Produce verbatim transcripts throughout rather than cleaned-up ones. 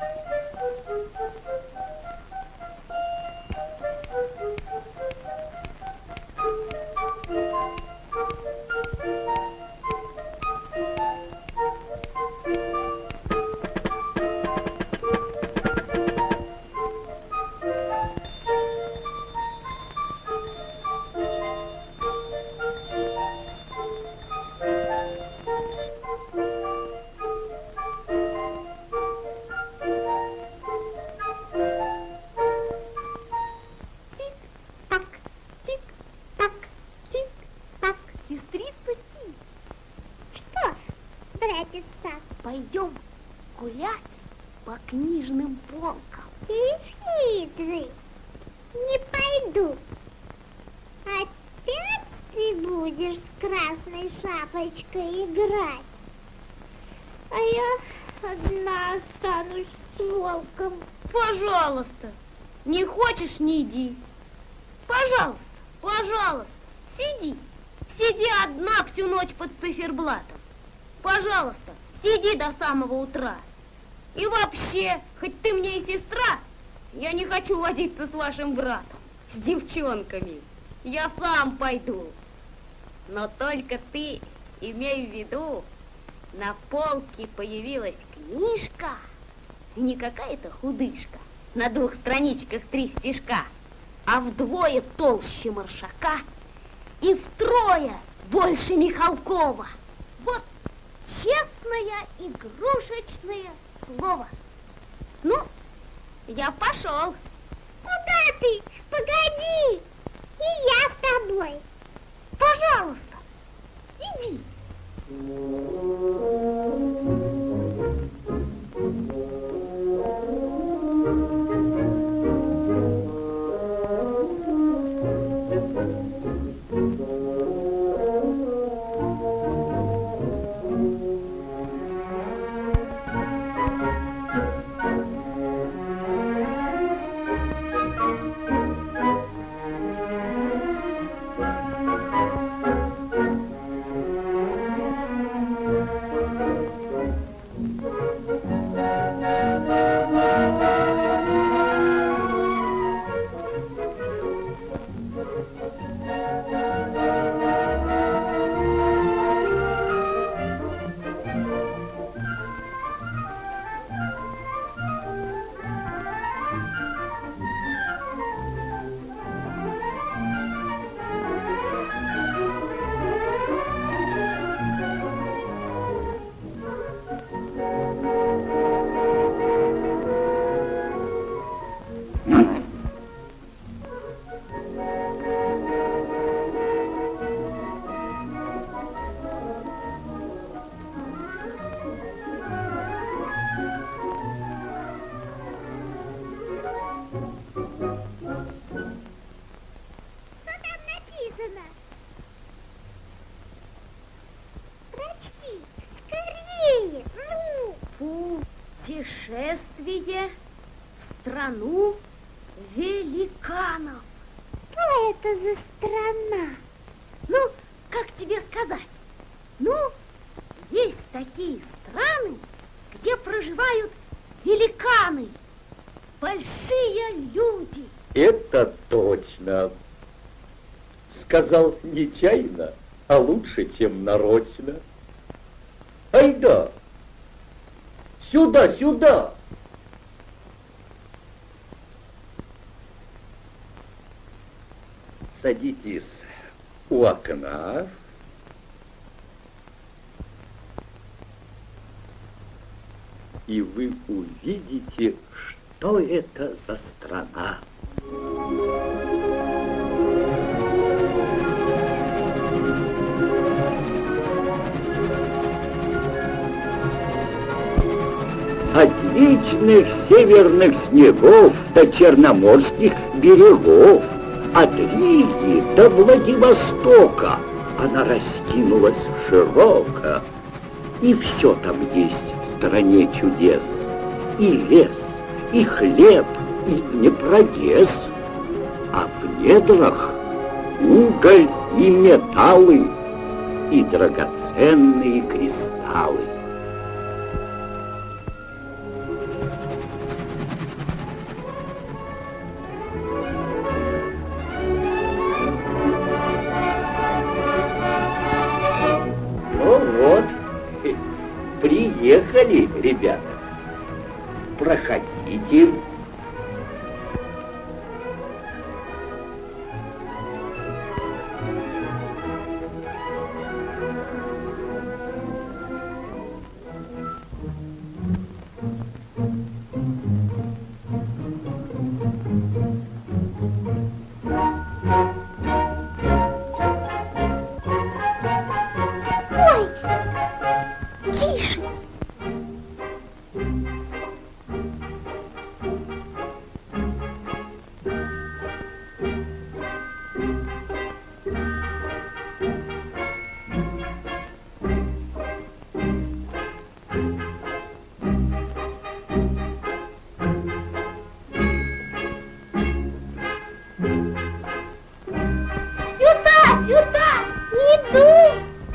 Пойдем гулять по книжным полкам. Ты хитрый. Не пойду. Опять ты будешь с красной шапочкой играть. А я одна останусь с волком. Пожалуйста, не хочешь, не иди. Пожалуйста, пожалуйста, сиди. Сиди одна всю ночь под циферблатом. Пожалуйста, сиди до самого утра. И вообще, хоть ты мне и сестра, я не хочу водиться с вашим братом, с девчонками. Я сам пойду. Но только ты имей в виду, на полке появилась книжка, и не какая-то худышка, на двух страничках три стишка, а вдвое толще Маршака и втрое больше Михалкова. Вот честное игрушечное слово. Ну, я пошел. Куда ты? Погоди. И я с тобой. Пожалуйста, иди. Путешествие в страну великанов. Что это за страна? Ну, как тебе сказать? Ну, есть такие страны, где проживают великаны, большие люди. Это точно. Сказал нечаянно, а лучше, чем нарочно. Айда! Сюда, сюда! Садитесь у окна. И вы увидите, что это за страна. От вечных северных снегов до черноморских берегов, от Риги до Владивостока она раскинулась широко. И все там есть в стране чудес. И лес, и хлеб, и Днепрогез. А в недрах уголь и металлы, и драгоценные кристаллы. проходите. Ой, тише. Сюда, сюда! Иду.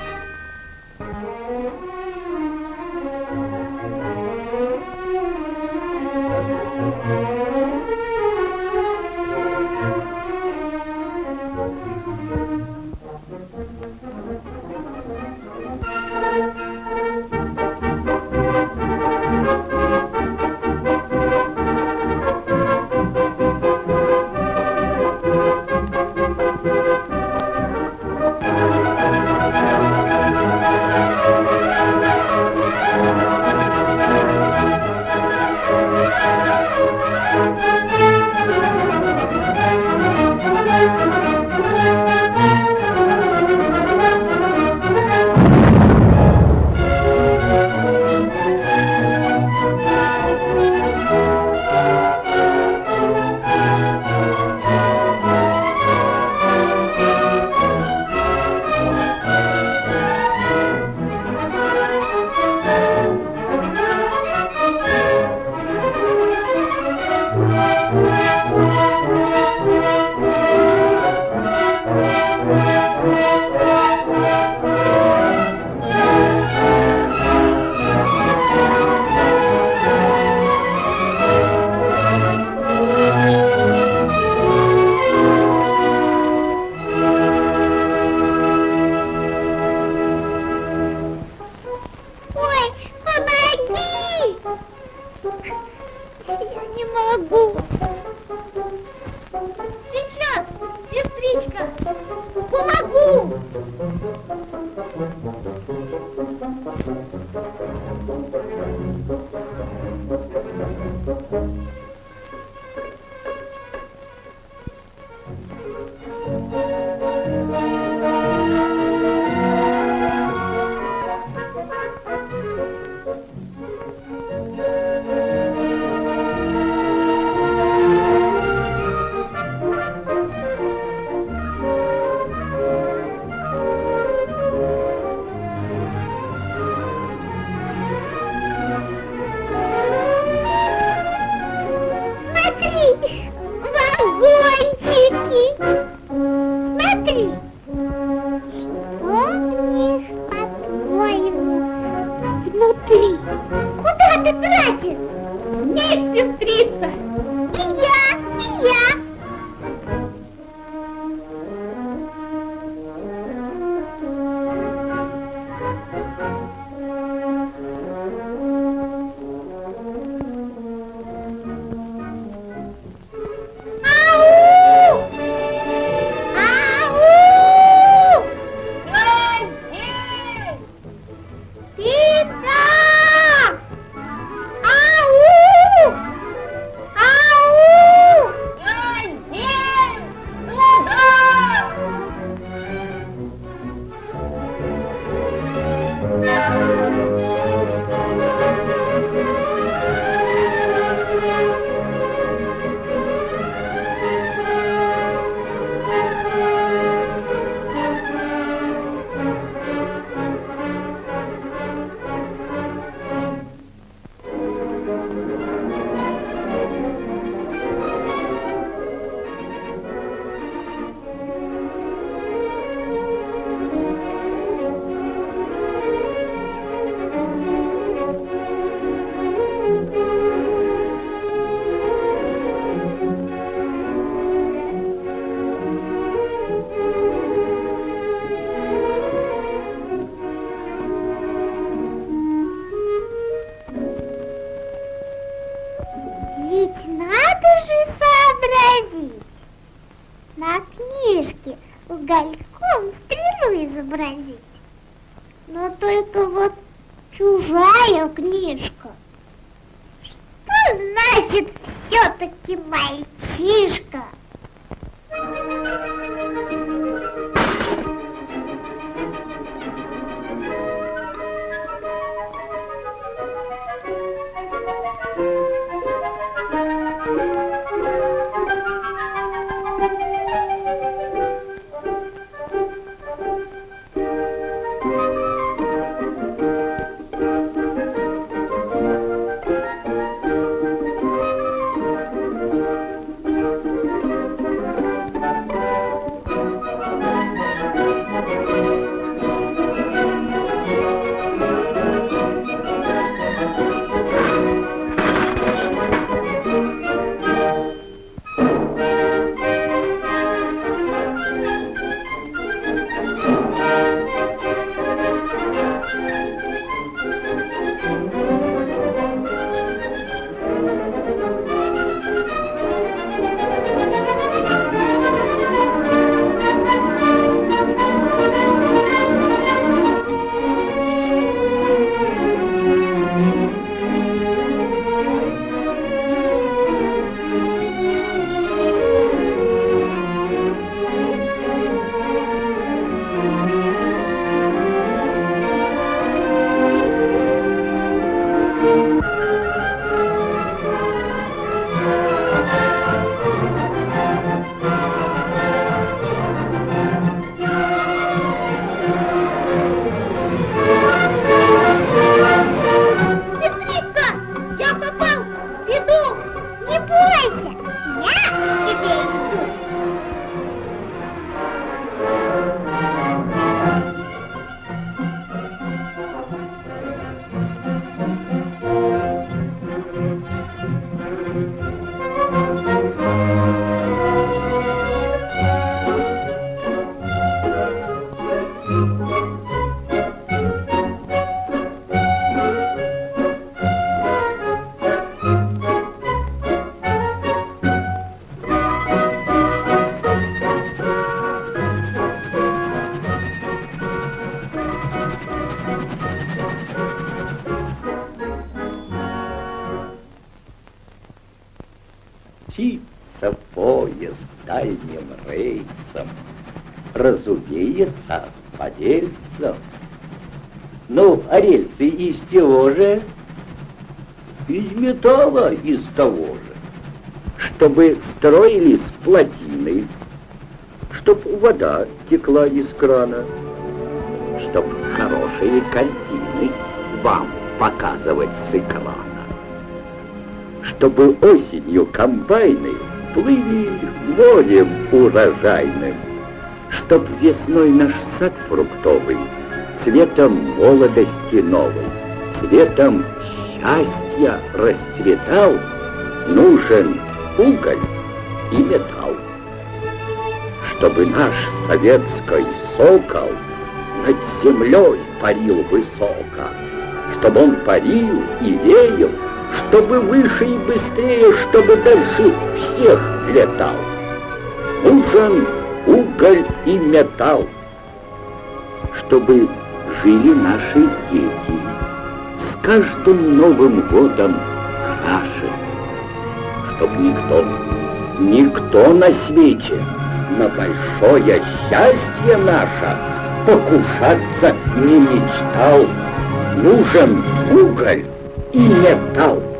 Ой, помоги! Я не могу. Сейчас, сестричка! Помогу! Смотри, вагончики. Смотри. Что у них, по-твоему, внутри? Куда ты тратишь? Вниз, сестрица. И я, и я. Ау! Ау! Пита! Ау! Ведь надо же сообразить. На книжке угольком стрелу изобразить. Но только вот чужая книжка. Что значит все-таки мальчишка? Мчится поезд дальним рейсом, разумеется, по рельсам. Ну, а рельсы из чего же? Из металла, из того же. Чтобы строились плотины, чтоб вода текла из крана, чтоб хорошие картины вам показывать с экрана, чтобы осенью комбайны плыли морем урожайным, чтоб весной наш сад фруктовый цветом молодости новой, цветом счастья расцветал, нужен уголь и металл. Чтобы наш советский сокол над землей парил высоко, чтобы он парил и реял, чтобы выше и быстрее, чтобы дальше всех летал. Нужен уголь и металл, чтобы жили наши дети с каждым Новым годом краше, чтоб никто, никто на свете на большое счастье наше покушаться не мечтал. Нужен уголь и металл.